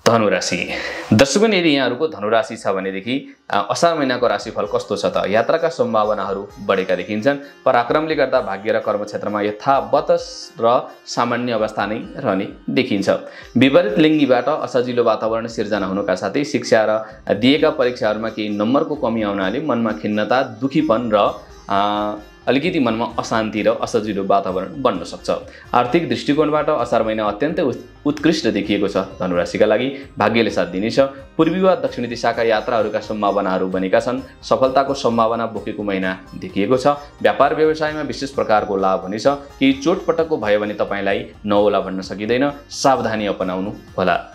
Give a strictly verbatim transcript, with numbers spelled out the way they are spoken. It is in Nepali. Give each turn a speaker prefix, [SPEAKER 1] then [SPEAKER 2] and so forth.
[SPEAKER 1] धनुराशि दर्शकगण, यदि यहाँहरूको धनुराशि छ भनेदेखि असार महिनाको राशिफल कस्तो छ त? यात्राका सम्भावनाहरू बढेका देखिन्छन्। पराक्रमले गर्दा भाग्य र कर्म क्षेत्रमा यथावत र सामान्य अवस्था नै रहने देखिन्छ। विपरीत लिङ्गीबाट असजिलो वातावरण सिर्जना हुनुका साथै शिक्षा र दिएका परीक्षाहरूमा केही नम्बरको कमी आउनाले मनमा खिन्नता, दुखीपन र अलिकति मनमा अशान्ति र असजिलो वातावरण बन्न सक्छ। आर्थिक दृष्टिकोणबाट असार महिना अत्यन्तै उत्कृष्ट देखिएको छ। धनुराशिका लागि भाग्यले साथ दिनेछ। पूर्वी वा दक्षिणी दिशाका यात्राहरूका सम्भावनाहरू बनेका छन्। सफलताको सम्भावना बोकेको महिना देखिएको छ। व्यापार व्यवसायमा विशेष प्रकारको लाभ हुनेछ। केही चोटपटकको भयो भने तपाईँलाई नहोला भन्न सकिँदैन। सावधानी अपनाउनु होला।